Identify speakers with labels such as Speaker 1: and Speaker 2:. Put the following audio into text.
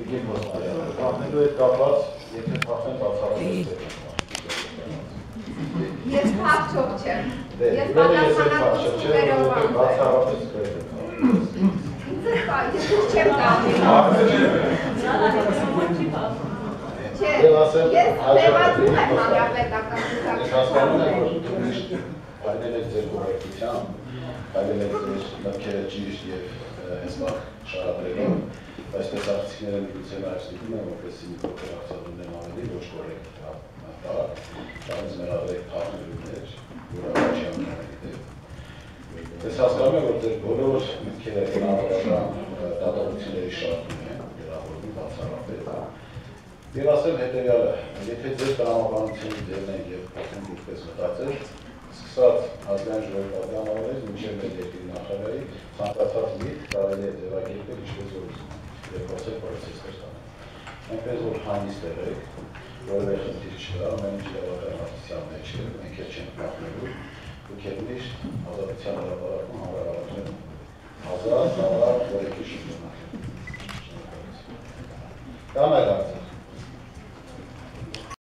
Speaker 1: Պիտի փոխարինել։ Խախտելու հետ կապված, եթե խախտեն բացառապես
Speaker 2: Ես փախչող չեմ։ Ես
Speaker 1: պատասխանատվություն վերողանք եմ։ Բացառապես կրետ եմ։
Speaker 2: Ես չեմ դատի։ Չէ, ես տեղադրում եմ հանրապետական
Speaker 1: Ես հասկանում եմ, որ դուք միշտ հայնել եք ձեր կոռեկտությամբ, հայնել եք ձեր մտքերը ճիշտ և հեսմակ շարադրելով, բայց տեսախցիկները միգուցե նաև ստիպում են, որպես սինիկոքեր աղցալունեն ավելի ոչ կոռեկտ դրանց մեր ավելի փախներուներ, որ առաջի ամենավերի դեպ։ Ես հասկանում եմ, որ ձեր բոլոր մտքերը հնարավորական դատողությունների շարքում են, երավորվում բացառապես։ Եվ ասեմ հետևյալը, եթե ձեր տրամաբանությունից դերն են և փոխում դուքպես մտածել, սկսած ազգային ժողովրդի անավարից մինչև մեր երկրի նախագահի ցանկացած միտք կարելի է ձևակերպել ինչպես որ ուզում և փորձել պրոցեսներ տանել։ Այնպես որ հանգիստ եղեք, որևէ խնդիր չկա, ամեն ինչ իրավական հարթության մեջ է, մենք էլ չենք փոխվելու, դուք էլ միշտ ազատության հրապարակում հանրահավաքներ ազատ, որ եկի շրջանակ։ Դա մեր հարցը։